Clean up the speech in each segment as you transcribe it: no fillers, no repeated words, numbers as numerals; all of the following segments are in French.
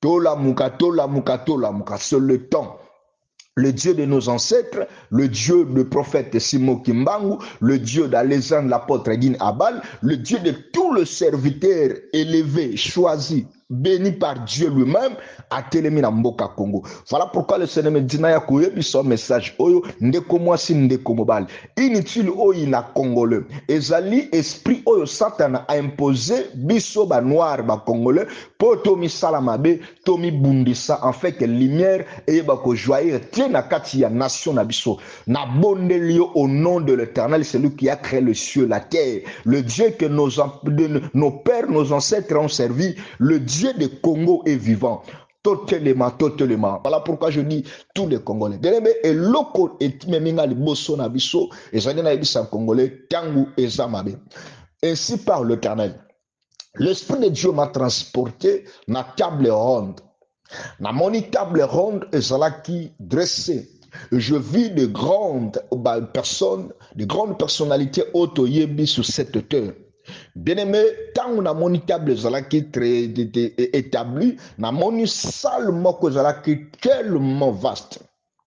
C'est le temps. Le Dieu de nos ancêtres, le Dieu du prophète Simon Kimbangu, le Dieu d'Alexandre l'apôtre Guin Abal, le Dieu de tous les serviteurs élevés, choisis, bénis par Dieu lui-même, a télémi na mboka Congo. Voilà pourquoi le Seigneur me dit na ya koyebi son message oyo ndeko mwasi ndeko mobali. Inutile oyo na congolais. Ezali esprit oyo Satan a imposé biso ba noir ba congolais pour tomi salamabe, tomi bundisa en fait que lumière et ba ko joyer tie na kati ya nation na biso. Na bondeli au nom de l'Éternel, c'est lui qui a créé le ciel, la terre, le Dieu que nos pères, nos ancêtres ont servi, le Dieu de Congo est vivant. Totalement. Voilà pourquoi je dis tous les Congolais. Et loko et meminga liboso na biso, et j'en ai na ibisa Congolais, tangu et zamabe. Ainsi par l'Éternel. L'Esprit de Dieu m'a transporté na table ronde. Na moni table ronde et qui dressée. Je vis de grandes personnes, de grandes personnalités autoyebi sur cette terre. Bien-aimé, tant on a mon table qui très établi, na moni salle moko qui tellement vaste.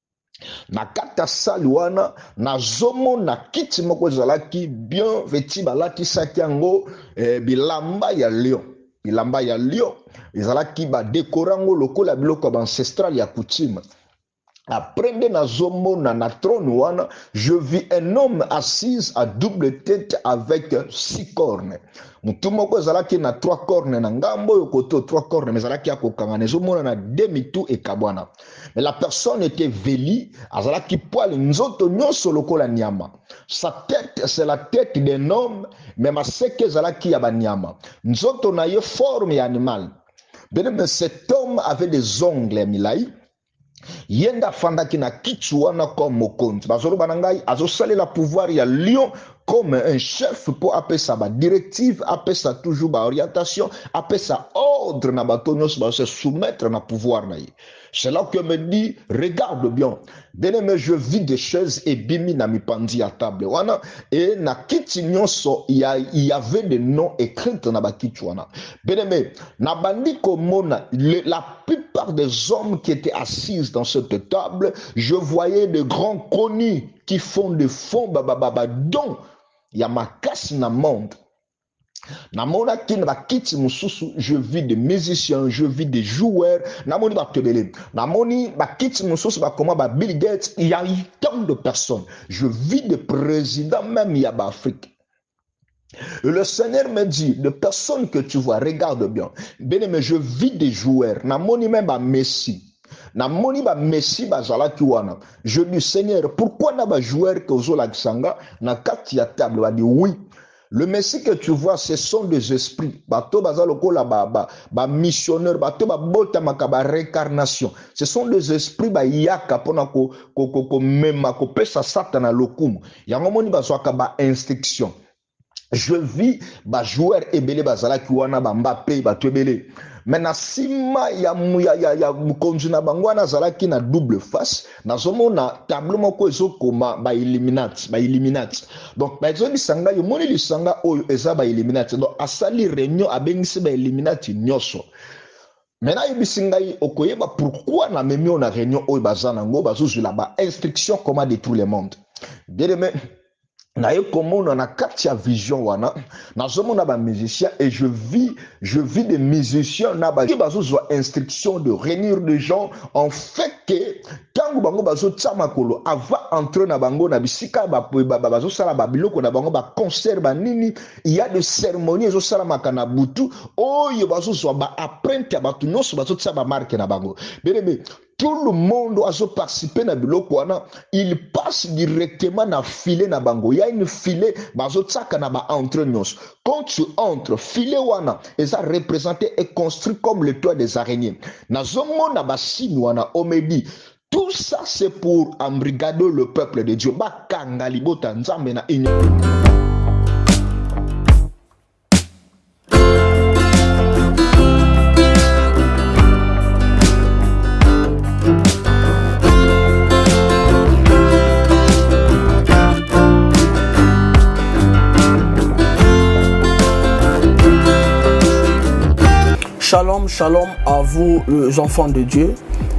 Na kata saluana, na zomo na kiti moko qui bien vêti balati sakiango bilamba ya lion. Bilamba ya lion, qui ba décorango lokola biloko ancestral ya coutume. Après na zomo na trône wana, je vis un homme assis à double tête avec 6 cornes. Mutumoko zalaki na 3 cornes na ngambo yokoto 3 cornes mais zalaki akokanga nezomona na demi-tout et kabwana. Mais la personne était veli, azalaki poil nzoto nyonso lokola nyama. Sa tête c'est la tête d'un homme, mais maseke zalaki ya banyama. Nzoto na ye forme animal. Mais cet homme avait des ongles milai. Yenda fandaki na kichwana comme mokonzi. Bazolo banangai azosali la pouvoir ya lion comme un chef pour appeler ça ba directive, appeler ça toujours ba orientation, appeler ça ordre na batonyos ba se soumettre na pouvoir na yi. C'est là que me dit regarde bien. Bien-aimé, je vis des chaises et bimi na mipandi à table wana et na kiti nyonso il y avait des noms écrits na ba kichwana. Bien-aimé, na bandi komona la plupart des hommes qui étaient assis dans cette table, je voyais de grands connus qui font des fonds dont il y a ma casse na monde. Namona kin ba kiti mususu, je vis des musiciens, je vis des joueurs, namoni ba tebele. Namoni ba kiti mususu ba comment ba Bill Gates, il y a tant de personnes. Je vis des présidents même il y a ba Afrique. Et le Seigneur me dit, de personnes que tu vois, regarde bien. Bien-aimé, je vis des joueurs. Namoni même ba Messi. Namoni ba Messi ba zalaki wana. Je dis Seigneur, pourquoi na ba joueur que ozola kisanga na kati ya table ba dit oui. Le Messie que tu vois, ce sont des esprits. Bato bazaloko la ba missionnaire, bato ba bota makaba réincarnation. Ce sont des esprits ba yaka pona ko mema ko pesa satana lokumu. Yango moni bazwaka ba instruction. Je vis ba joueur ebele bazala ki wana ba Mbappé ba tebele. Mais na sima ya mukonzi na bangwana zalaki na double face na zomo na tableau moko ezokoma ba Illuminati. Donc ba ezoli sanga yo moni lisanga oyo eza ba Illuminati. Donc asali réunion abengisi ba Illuminati nyoso. Maintenant ibisingai okoyeba pourquoi na memio na réunion oyo bazana ngo bazuzula ba instruction comment détruire le monde. Bien-aimé, na yo komona na katia vision wana na zomona ba musiciens et je vis des musiciens na ba bazozwa instruction de réunir des gens en fait que tangu bango bazo tsamakolo avant entrer na bango na bisika bazo sala ba biloko na bango ba concert ba nini il y a des cérémonies zo sala makana butu oyo bazozwa ba apprenti ba tunyoso bazo tsa ba marque na bango. Bien-aimé, tout le monde doit participer na biloko wana, il passe directement na filet na bango. Il y a une filet bazo tsaka na ba entrenons. Quand tu entres, filet wana est représenté et construit comme le toit des araignées. Na zomo na basine wana on me dit tout ça c'est pour embrigader le peuple de Dieu. Ba kanga libota nzambe na inyo. Shalom, Shalom, shalom à vous les enfants de Dieu.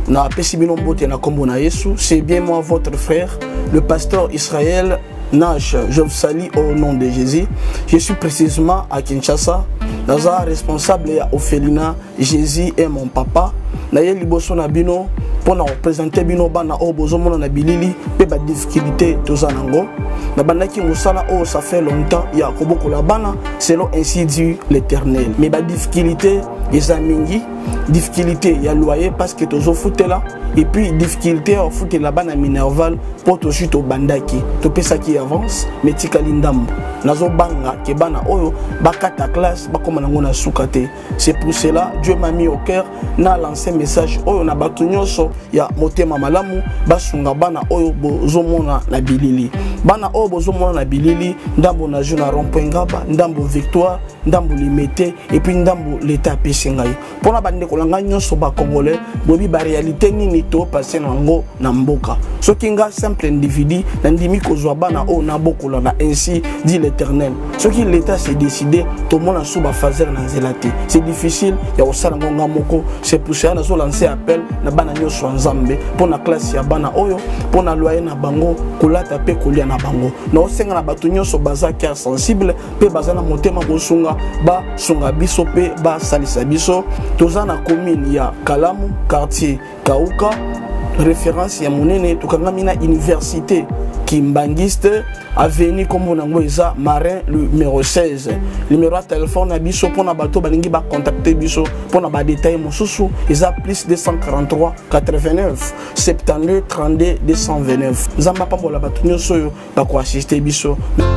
C'est bien moi votre frère, le pasteur Israël Nash. Je vous salue au nom de Jésus. Je suis précisément à Kinshasa. Naza responsable à Ophelina. Jésus est mon papa. Naye liboso na bino pour nous représenter bino bana o bozomo na bilili pe ba difficulté tozanango. Na bandaki musala o ça fait longtemps ya koboko la bana selon ainsi dit l'Éternel. Mais ba difficulté ezamingi, difficulté ya loyer parce que tozo foutela et puis difficulté au foot la bana minerval pour to chute au bandaki. To pesa qui avance mais tikali ndambo. Nazo banga ke bana oyo bakata classe bakoma nango na sukate. C'est pour cela Dieu m'a mis au cœur na lancé message oyo na bato nyonso ya motema malamu basunga bana oyo bozomona na bilili. Bana oyo bozomona na bilili ndambo na juna rompengaba, ndambo victoire, ndambo limité et puis ndambo l'état pesingai. Pona bande kolanga nyonso ba congolais bobi ba réalité nini to passer nango na mboka. Soki nga simple individu na ndimi kozwa bana oyo na bokola na ainsi dit l'Éternel. Soki l'état s'est décidé to mona suba fazer na zelate. C'est difficile ya osala ngonga moko. C'est pour ça nazo lancer appel na bana nyonso nzambe pona classe ya bana oyo pona loyer na bango kolata pe kolia na bango. Na osenga na bato nyonso baza cœur sensible pe baza na motema bosunga ba sunga biso pe ba salisa biso. Toza na commune ya Kalamu quartier Kauka référence ya monene tokanga na université Kimbangiste avenue comme on eza Marin le numéro 16. Numéro de téléphone na biso pona bato balingi ba contacter biso pona ba détail mosusu eza plus 243 89 72 32 229. Nzamba pambola bato nyonso yo ba ko assister biso.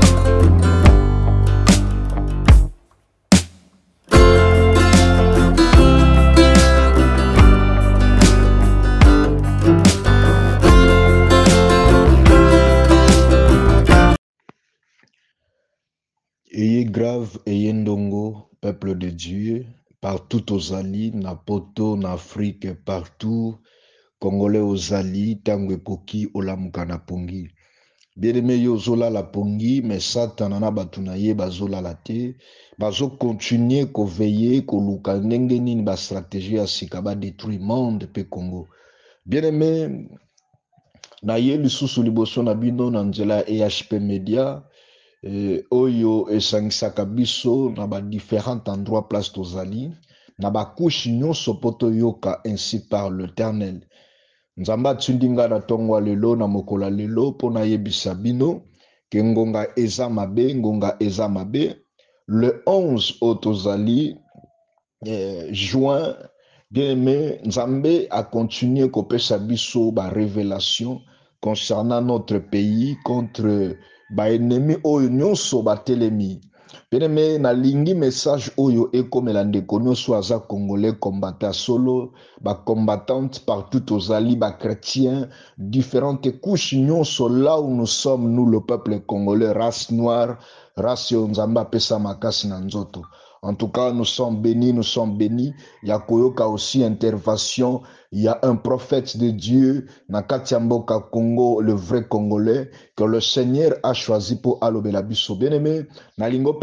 Ayez grave, ayez ndongo, peuple de Dieu, partout aux alliés, na poto, na Afrique, partout, Congolais aux alliés, tangue koki, olamuka na pongi. Bien aimé yo zola la pongi, mais Satan na batunaye bazola la te, bazo continuer ko veiller, ko luka ndenge nini ba stratégie ya sika ba détruire monde pe Congo. Bien aimé, na ye lisusu liboso na bino na nzela EHP Media, oyo esangisaka biso na ba différents endroits place tozali na ba couche nyonso poto yoka ainsi par l'Éternel. Nzamba atindinga na tongwa lelo na mokola lelo pona yebisa bino ke ngonga eza mabe le 11 au tozali juin. Bien aimé, Nzambe a continué kopesa biso ba révélation concernant notre pays contre ba ennemi oyo nyonso ba telemi. Bien aimé, na lingi message oyo ekomela ndeko nyonso aza congolais combattant solo, ba combattante partout aux alliés, ba chrétiens, différentes couches nyonso là où nous sommes, nous le peuple congolais, race noire, race Nzamba pesa makasi na nzoto. En tout cas, nous sommes bénis, nous sommes bénis. Yakoyoka aussi intervention. Il y a un prophète de Dieu, Nakatiamboka Congo, le vrai Congolais, que le Seigneur a choisi pour alobela biso. Bien aimé, nalingo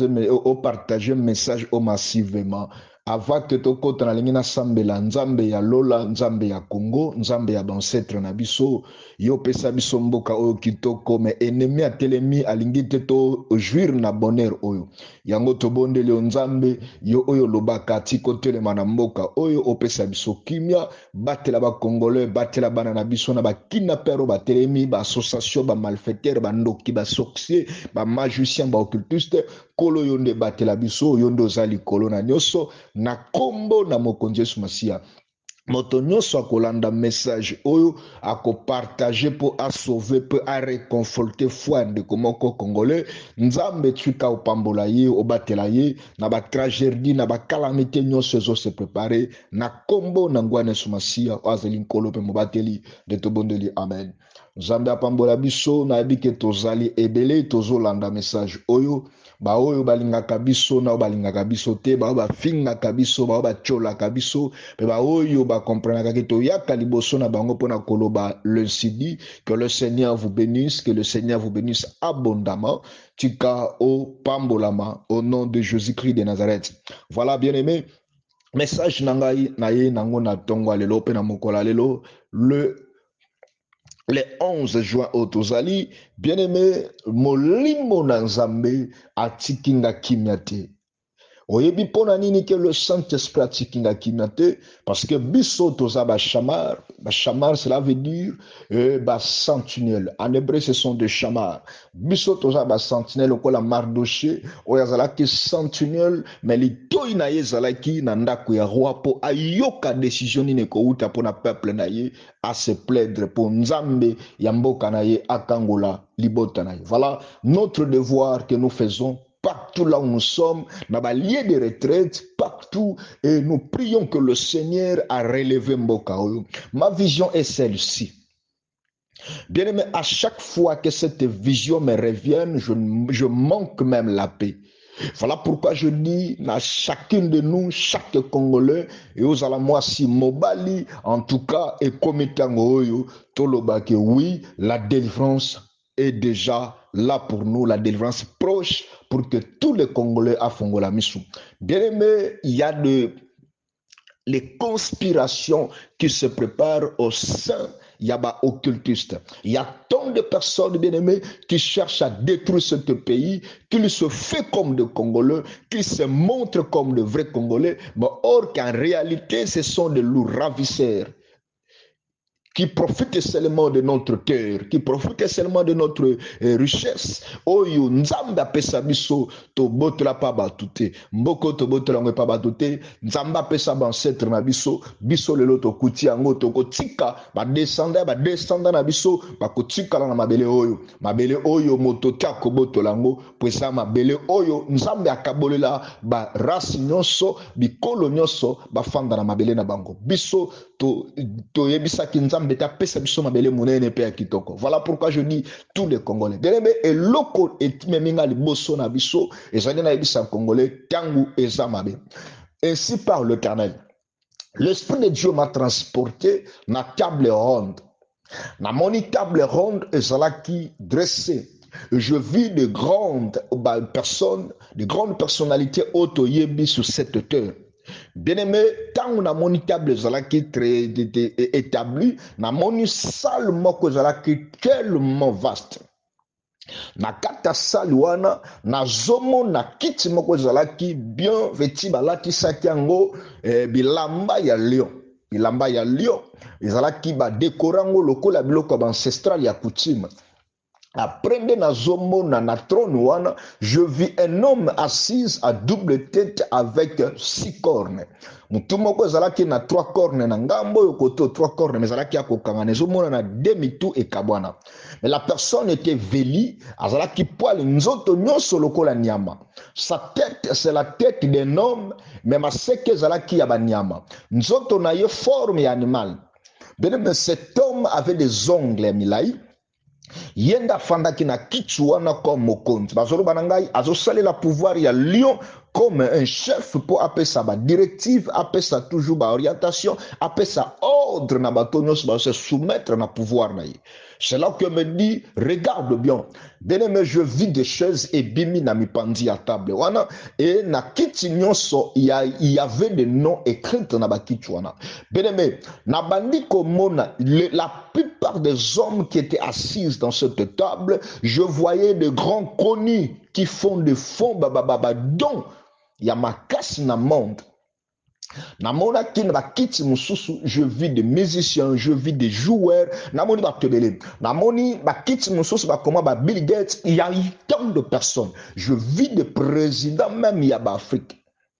partager message au massivement. Avant que toko tanalingi na sambela nzambe ya lola, nzambe ya Congo, nzambe ya bancetre na biso, yo pesa biso mboka oyo kitoko, me ennemi a telemi alingi teto jouir na bonheur oyo. Yango tobondeli yo nzambe, yo oyo lobaka tiko telema na mboka oyo opesa biso kimia, batela ba congolais, batela bana na biso na ba kidnappero ba telemi, ba association, ba malfaiteur, ba ndoki, ba sorcier, ba magicien, ba occultiste, kolo yonde batela biso, yondo zali kolo na nyoso, na kombo na mokonzi Yesu Masia. Moto nyonso akolanda message oyo akopartager pour a sauver pour a réconforter foi ndeko moko congolais nzambe tuka opambola ye obatela ye na ba tragédie na ba calamité nyonso zo se préparer na kombo na ngwana Yesu Masia azeli nkolo pe mobateli de tobondeli amen. Nzambe apambola biso na yebike tozali ebele tozolanda message oyo ba oyo balingaka biso na balingaka biso te ba ba fingaka biso ba ba cholaka biso pe ba oyo ba comprendre que to yaka liboso na bango pona koloba le sidi. Que le Seigneur vous bénisse, que le Seigneur vous bénisse abondamment. Tika o pambolama au nom de Jésus-Christ de Nazareth. Voilà bien aimé. message nangai na ye nango na tongo lelo pe na mokola lelo le 11 juin au Tozali, bien-aimé, molimo na nzambe atikinga kimyate. Oyebi pona nini que le Saint-Esprit atikinga kimyate, parce que biso toza ba chamar cela veut dire sentinelle. En hébreu ce sont des chamars. Biso toza ba sentinelle ko la Mardoché, oyazalaki sentinelle, mais li toy na yezalaki na ndako ya roi po ayoka décision ni ko uta pona peuple na ye à se plaindre pour nzambe ya mboka na ye akangola libota na ye. Voilà notre devoir que nous faisons partout là où nous sommes, dans les lieux de retraite, partout, et nous prions que le Seigneur a relevé Mboka. Ma vision est celle-ci. Bien aimé, à chaque fois que cette vision me revient, je manque même la paix. Voilà pourquoi je dis à chacun de nous, chaque Congolais, et aux alamoisi Mobali, en tout cas, et comme Tangoyo, Tolobake, oui, la délivrance est déjà là pour nous, la délivrance proche pour que tous les Congolais à Fongola Missou. Bien aimé, il y a les conspirations qui se préparent au sein, il y a occultistes. Il y a tant de personnes, bien aimées, qui cherchent à détruire ce pays, qui se fait comme des Congolais, qui se montrent comme de vrais Congolais, mais or qu'en réalité, ce sont des loups ravisseurs qui profitent seulement de notre terre, qui profitent seulement de notre richesse. Oyo nzambe apesa biso to botola pa batute, mboko to botola ngwe pa batute, nzambe apesa ba ancêtre na biso, biso lelo to kuti yango to kotika ba descenda na biso ba kotika na mabele oyo motoka ko botola ngo pesa mabele oyo nzambe akabolela ba race nyonso bikolo nyonso ba fanda na mabele na bango. Biso to yebisa ki nzambe voilà pourquoi je dis tous les Congolais. Et loko etmeminga liboso na biso ezali na yebisa Congolais tangu ezamabe. Ainsi par l'Éternel. L'Esprit de Dieu m'a transporté na table ronde. Na moni table ronde ezalaki dressée. Je vis de grandes personnes, de grandes personnalités autoyebi sur cette terre. Bien-aimé, tant na moni table zalaki très établi, na moni salle moko zalaki tellement vaste. Na kata salle wana, na zomo na kiti moko zalaki bien vêti balati sakiango bilamba ya lion. Bilamba ya lion, zalaki ba décorango lokola biloko ba ancestral ya coutume. Après na trône wana, je vis un homme assis à double tête avec 6 cornes. Mutumoko zalaki na 3 cornes na ngambo yokoto 3 cornes mais zalaki akokanga nezomona na demi-tout et kabwana. Mais la personne était veli, azalaki poil nzoto nyonso lokola nyama. Sa tête c'est la tête d'un homme, mais ma seke zalaki ya banyama. Nzoto na ye forme ya animal. Mais cet homme avait des ongles milai. Yenda fandaki na kichwana comme mokonzi bazolo banangai azosali la pouvoir ya lion comme un chef pour appeler ça ba directive, appeler ça toujours ba orientation, appeler ça ordre na batonyos ba se soumettre na pouvoir na yi. C'est là que me dit regarde bien. Bien-aimé, je vis des chaises et bimi na mipandi à table wana et na kiti nyonso il y avait des noms écrits na ba kiti wana. Bien-aimé, na bandi komona la plupart des hommes qui étaient assis dans cette table, je voyais de grands connus qui font des fonds dont il y a ma casse na monde. Namona ki na bakiti mususu, je vis des musiciens, je vis des joueurs, namoni ba tebele. Namoni bakiti mususu ba koma ba Bill Gates, il y a tant de personnes. Je vis des présidents même il y a ba Afrique.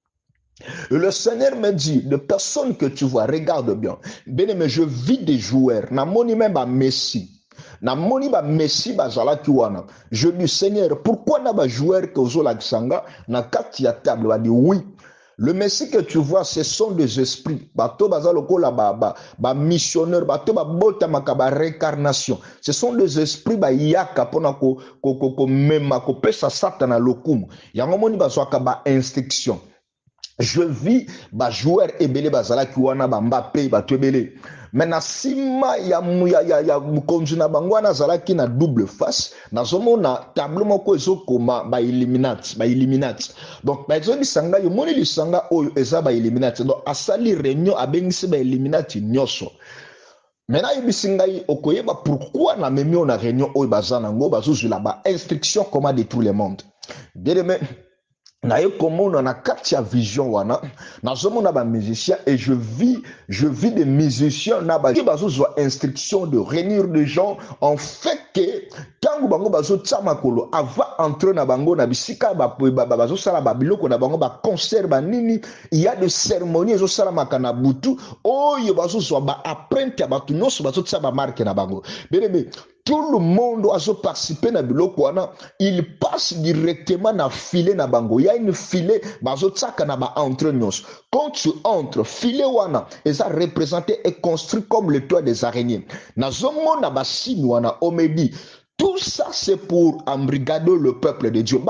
Et le Seigneur me dit, de personnes que tu vois, regarde bien. Bien-aimé, je vis des joueurs. Namoni même ba Messi. Namoni ba Messi ba zalaki wana. Je dis Seigneur, pourquoi na ba joueur que ozola kisanga na kati ya table ba di oui. Le Messie que tu vois, ce sont des esprits. Bato bazaloko la ba missionnaire, bato ba bota makaba réincarnation. Ce sont des esprits ba yaka pona ko mema ko pesa satana lokumu. Yango moni bazwaka ba instruction. Je vis ba joueur ebele bazala ki wana ba Mbappé ba tebele. Mais na sima ya mukonzi na bango wana azalaki na double face nazomona tableau moko ezokoma ba illuminati donc ba lisanga yo moni lisanga oyo eza ba illuminati donc asali réunion abengisi ba illuminati nyonso. Maintenant yebisi ngai okoyeba pourquoi na memi na réunion oyo baza nango bazozula ba instruction comment détruire le monde. Bien aimé, na ye komona na kati ya vision wana nazomona ba musiciens et je vis des musiciens na ba bazozwa instruction de réunir des gens en fait que tango bango bazotsa makolo avant entrer na bango na bisika bazosala ba biloko na bango ba concert ba nini il y a des cérémonies ezosala makana butu oyo bazozwa ba apprenti ya batu nyonso bazotsa ba marque na bango. Bien tout le monde a participé na biloko wana, il passe directement na filet na bango. Il y a une filet bazotsaka na ba entre nyos. Quand tu entres filet wana, et ça représenté et construit comme le toit des araignées. Na zomo na ba sine wana on me dit tout ça, c'est pour embrigader le peuple de Dieu.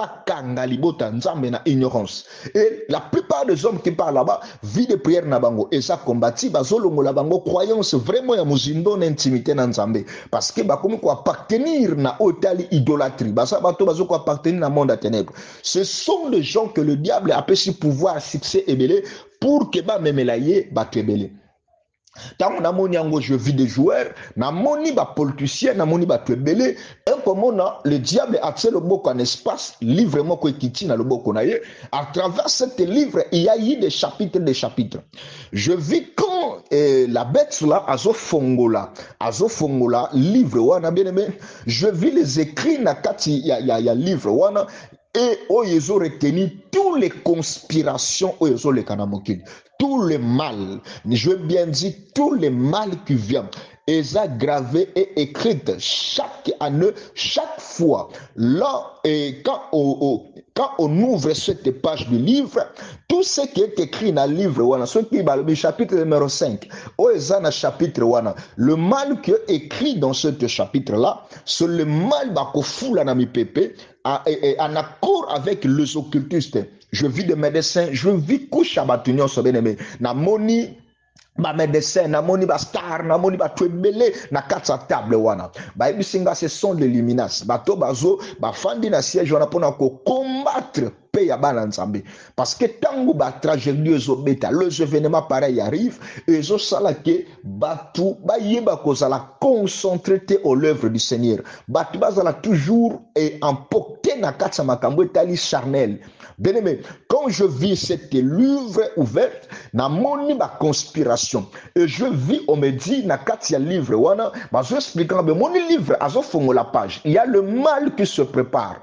Et la plupart des hommes qui parlent là-bas, vie de prière na bango. Et ça combattit, bazolongo la bango, croyance vraiment ya muzindo n'intimité na nzambe. Parce que comme quoi appartenir na hôtel idolâtrie. Basa bato bazo quoi appartenir na monde à ténèbres. Ce sont les gens que le diable a pu pouvoir, succès et belé pour que ba memelaye ba tebele. Tant namoni yango je vis des joueurs, namoni ba politicien, namoni ba twebele, et comme le diable a fait le boko en espace, livre mo ko ekiti na le boko na ye, à travers cet livre, il y a eu des chapitres. Je vis quand la bête là azo fongola, livre wana bien aimé, je vis les écrits na kati ya livre wana. Et ils ont retenu toutes les conspirations, ils ont les kanamokil, tout le mal, je veux bien dire tout le mal qui vient, ils ont gravé et écrit chaque année, chaque fois. Là, et quand on ouvre cette page du livre, tout ce qui est écrit dans le livre, wana, ce qui est le chapitre numéro 5, dans chapitre wana, le mal qui est écrit dans ce chapitre-là, c'est le mal bakofoula na mi pepe, en accord avec les occultistes. Je vis des médecins, je vis couche à batunyon so bien aimé. Na moni ba médecin, na moni ba star, na moni ba twebele na katsa table wana. Ba ebisinga ce sont des luminas. Bato bazo ba fandi na siège wana pona ko combattre paix ya bana nzambe. Parce que tango ba tragédie zo beta, les événements pareils arrivent et zo sala ke batu ba yeba ko sala concentré au l'œuvre du Seigneur. Batu bazala toujours et emporté na katsa makambo tali charnel. Bien aimé, quand je vis cette livre ouverte, na moni ba conspiration et je vis on me dit na katia livre wana, ba je expliquant ben mon livre azo fongo la page. Il y a le mal qui se prépare.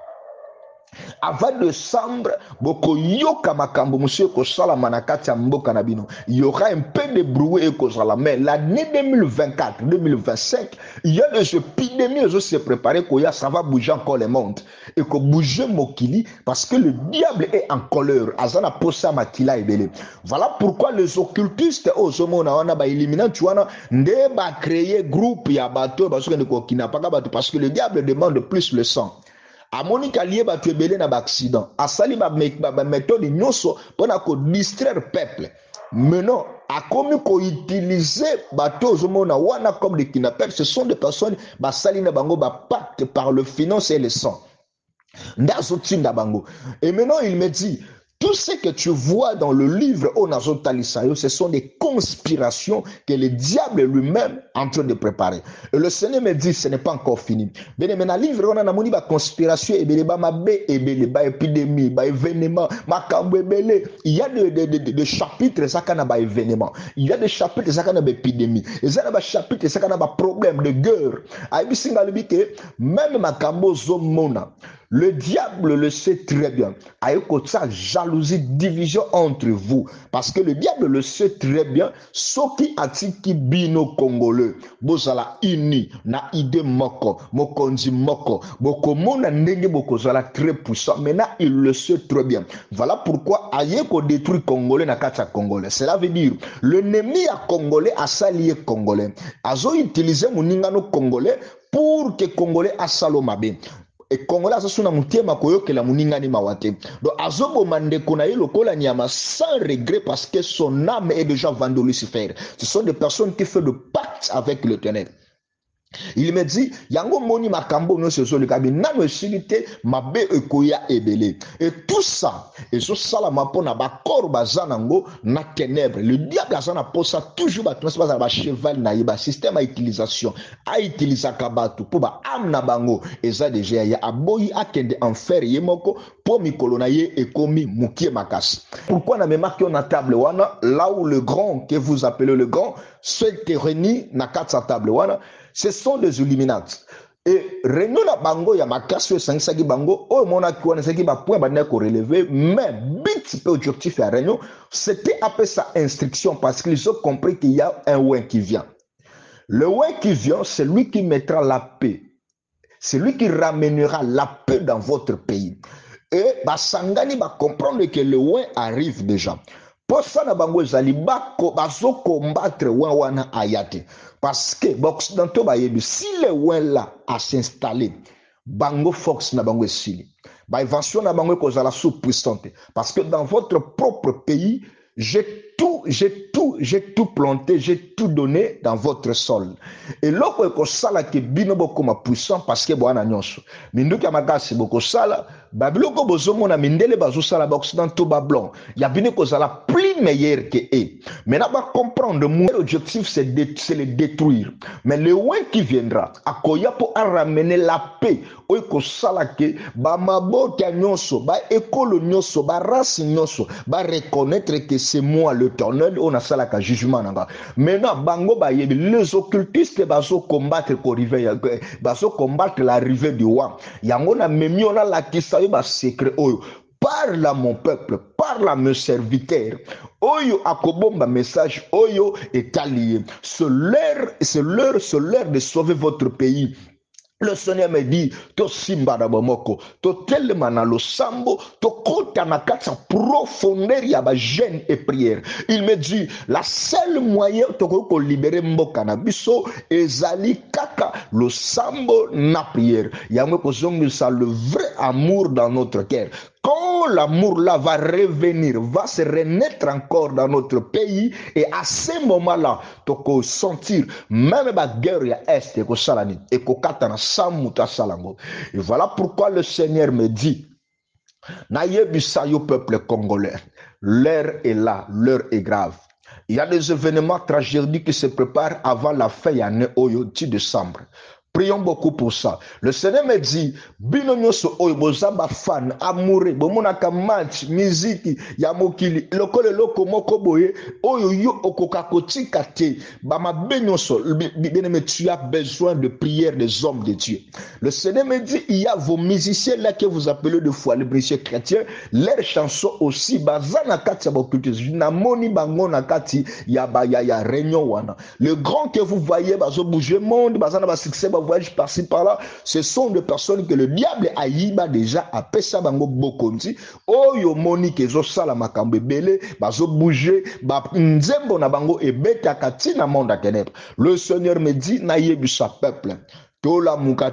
Avant décembre, boko yoka makambo monsieur ko sala manakati ya mboka na bino. Il y aura un peu de bruit et ko sala, mais l'année 2024, 2025, il y a des épidémies qui se préparent que ça va bouger encore le monde et que bouger mokili parce que le diable est en colère. Azana posa makila ebele. Voilà pourquoi les occultistes au somona wana ba éliminant tu wana nde ba créer groupe ya bato parce que ne ko kinapaka bato parce que le diable demande plus le sang. A Monica lié ba tuebele na ba accident. A sali ba méthode nyonso pona ko distraire peuple. Maintenant, a comme ko utiliser bateau zomona wana comme des kidnappeurs, ce sont des personnes ba sali na bango ba pacte par le finance et le sang. Ndazo tinda bango. Et maintenant il me dit tout ce que tu vois dans le livre Onazotalisayo, ce sont des conspirations que le diable lui-même est en train de préparer. Et le Seigneur me dit, ce n'est pas encore fini. Mais dans le livre, on a moni ba conspiration, ba épidémie, ba événement, il y a des chapitres, ça kana ba événement. Il y a des chapitres, ça kana ba épidémie. Et ça kana ba chapitres, ça kana ba problème de guerre. Aïbi singalubi que même makambo zomona. Le diable le sait très bien. Aïko ça jalousie, division entre vous. Parce que le diable le sait très bien. Ce qui atiki bino congolais. Bozala uni, na ide moko, mokonzi moko. Boko mona ndenge boko zala très puissant. Maintenant, il le sait très bien. Voilà pourquoi aïko détruit congolais na kacha congolais. Cela veut dire, l'ennemi à congolais a salié congolais. Azo utilisé mouningano congolais pour que congolais a salomabe. et Congolais asasuna mutiema koyokela muningani mawate. Donc azobo mande konaye lokola nyama sans regret parce que son âme est déjà vendue au Lucifer. Ce sont des personnes qui font de pacte avec l'Éternel. Il me dit, yango moni makambo no se soli kabi nano esilite mabe ekoya ebele. Et tout ça, et so sala mapona ba korba zanango na ténèbres. Le diable a zana posa toujours ba transpa ba cheval na yiba système à utilisation, a utiliser kabatu pour ba âme na bango eza déjà ya aboyi akende enfer yemoko pour mikolo na ye ekomi mukie makasi. Pourquoi na memaki on a table wana là où le grand que vous appelez le grand se réunit na katsa table wana. Ce sont des Illuminati. Et réunion na bango ya makasi sangisaki bango o mona kiwana saki ba point ba ko relever mais but peu objectif ya réunion c'était après sa instruction parce qu'ils ont compris qu'il y a un ouin qui vient. Le ouin qui vient, c'est lui qui mettra la paix. C'est lui qui ramènera la paix dans votre pays. Et ba sangani ba comprendre que le ouin arrive déjà. Pour ça na bango ezali bazo combattre ouin wana ayate. Parce que l'Occidentaux si le ouin là a s'installé, bango fox na bango esili. Ba invention na bango kozala sous puissante. Parce que dans votre propre pays, j'ai tout planté, j'ai tout donné dans votre sol. Et loko eko sala ke bino boko ma puissant parce que boana nyonso. Minduki amakasi boko sala, babiloko bozomo na mindele bazo sala ba occidentaux ba blanc. Ya bino ko sala plus meilleur que eux. Maintenant ba comprendre mon objectif c'est le détruire. Mais le ouin qui viendra, akoya pour ramener la paix. Oiko sala ke ba mabota nyonso, ba ekolo nyonso, ba race nyonso, ba reconnaître que c'est moi l'Éternel, on a ça là qu'un jugement. Maintenant, bango ba yebi, les occultistes baso combattre l'arrivée du roi. Yango na memi on a la kisa ba secret oyo. Parle à mon peuple, parle à mes serviteurs. Oyo akobomba message, oyo est allié. C'est l'heure de sauver votre pays. Le Seigneur me dit, to simba na bomoko, to tellement na lo sambo, to kota na katsa profondeur ya ba jeûne et prière. Il me dit, la seule moyen to libérer mboka na biso ezali kaka lo sambo na prière. Yango ko zongisa le vrai amour dans notre cœur. Quand l'amour là va revenir, va se renaître encore dans notre pays, et à ce moment-là, tu peux sentir même la guerre ya est et salani et kokatana samuta salango. Et voilà pourquoi le Seigneur me dit, Nayebisa yo peuple congolais, l'heure est là, l'heure est grave. Il y a des événements tragédiques qui se préparent avant la fin de l'année oyo 10 décembre. Prions beaucoup pour ça. Le Seigneur me dit, bino nyoso oyo bozaba fan, amoureux, bomonaka match, musique, ya mokili, lokole loko moko boye, oyo yo okokakoti kate, bama benyoso, bien-aimé, tu as besoin de prière des hommes de Dieu. Le Seigneur me dit, il y a vos musiciens là que vous appelez de foi, les musiciens chrétiens, leurs chansons aussi, bazana kati ya bokultus, na moni bango na kati, ya réunion wana. Le grand que vous voyez, bazo bouger monde, bazana ba succès, voyage par-ci par-là, ce sont des personnes que le diable a yiba déjà à pesa bango bokonzi oyo moni kezo sala makambe bele bazo bouger ba nzembo na bango ebeta katina monde ténèbres. Le Seigneur me dit na yebisa peuple tola muka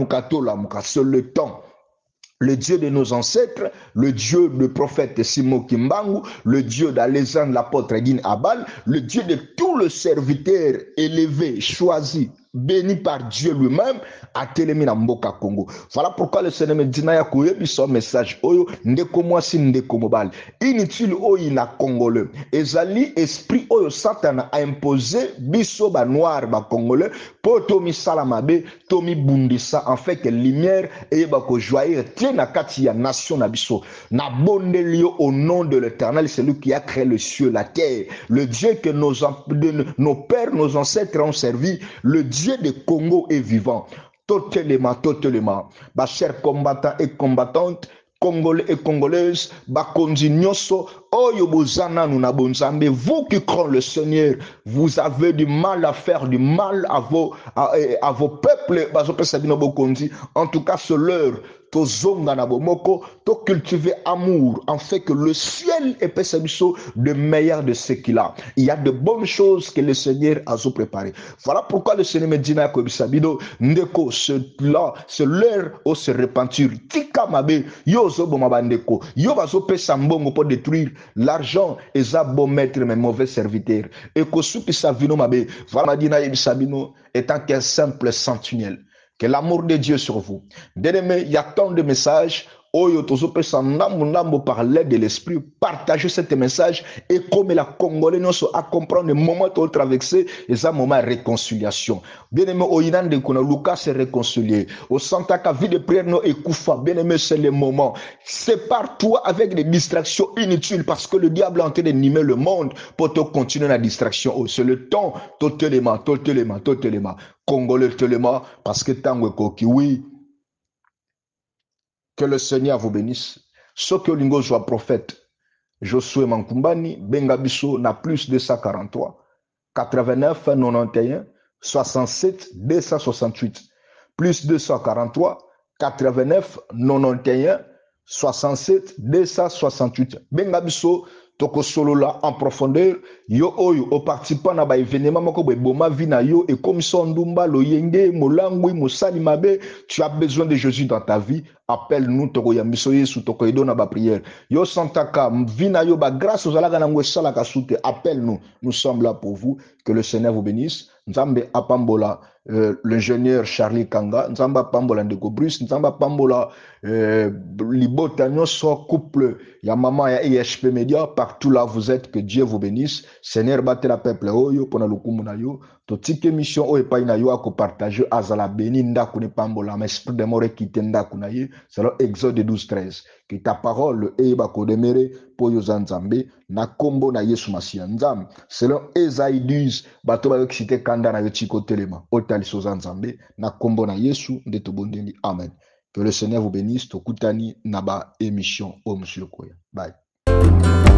c'est le temps. Le Dieu de nos ancêtres, le Dieu de prophète Simon Kimbangu, le Dieu d'Alexandre l'apôtre Guin Abal, le Dieu de tous les serviteurs élevés, choisis, béni par Dieu lui-même, a télémi na mboka Congo. Voilà pourquoi le Seigneur me dit na koyebi son message oyo ndeko mwasi ndeko mobali. Inutile oyo na congolais. Ezali esprit oyo Satan a imposé biso ba noir ba congolais pour tomi salamabe, tomi bundisa en fait que lumière et ba ko joyer tie na kati ya nation na biso. Na bondelio au nom de l'Éternel, c'est lui qui a créé le ciel, la terre, le Dieu que nos pères, nos ancêtres ont servi, le Dieu de Congo est vivant. Totalement. Bah, chers combattants et combattantes, Congolais et Congolaises, Bakonzi Nyoso, Oyo bozana nous na bonzambe, vous qui croyez le Seigneur, vous avez du mal à faire du mal à vos peuples. En tout cas, c'est l'heure. To zonga na bomoko, to cultiver amour, en fait que le ciel est de meilleur de ce qu'il a. Il y a de bonnes choses que le Seigneur a préparées. Voilà pourquoi le Seigneur me dit na kobisabido, ndeko, c'est l'heure où se repentir. Tika mabe, yo zo bomabandeko, yo bazo pe sambongo pour détruire l'argent et ça bon maître mais mauvais serviteur. Et ko soupi savino mabe, voilà madina yebisabino étant qu'un simple sentinelle. Que l'amour de Dieu sur vous. Bien-aimé, il y a tant de messages. Oyo tozope sanambo par l'aide de l'esprit. Partagez ce message et comme la Congolais nous à comprendre le moment où traverser et ça moment de réconciliation. Bien-aimé, Oyinan de Kona Lucas s'est réconcilié. Au Santa Ka vie de prière no ekoufa. Bien-aimé, c'est le moment. Sépare-toi avec des distractions inutiles parce que le diable est en train d'animer le monde pour te continuer la distraction. Oh, c'est le temps. Totalement. Congolais totalement parce que tango koki oui. Que le Seigneur vous bénisse. Ce que l'ingo soit prophète, Josué Mankumbani, Bengabiso n'a plus 243, 89, 91, 67, 268. Plus 243, 89, 91, 67, 268. Bengabiso, toko solo là en profondeur, yo oyo, au participant na ba événement, moko boma vina yo, et comme son ndumba, lo yenge, molangui, mosali mabe, tu as besoin de Jésus dans ta vie, appelle-nous, toko yambiso yesu, toko edo na ba prière. Yo santaka, vina yo ba grâce aux alaga na mwesala kasute, appelle-nous, nous sommes là pour vous, que le Seigneur vous bénisse. Nzambe apambola, l'ingénieur Charlie Kanga, Nzamba Pambola Ndeko Bruce, Nzamba Pambola Libota Nyoso, couple, ya maman ya EHP Media, partout là vous êtes, que Dieu vous bénisse. Seigneur bate la peuple oyo, pona lukumu na yo, to tike mission oyo pa ina yo ako partager azala beni ndaku ne pambola, mais esprit de mort qui ndaku na ye, selon Exode 12:13. Que ta parole e ba ko demere po yo zanzambe na kombo na Yesu Masia nzam. Selon Esaïe 12, bato ba yoksite kanda na yo chiko telema, otali so zanzambe na kombo na Yesu ndeto bondeli. Amen. Que le Seigneur vous bénisse. Tokutani naba émission au Monsieur Koya. Bye.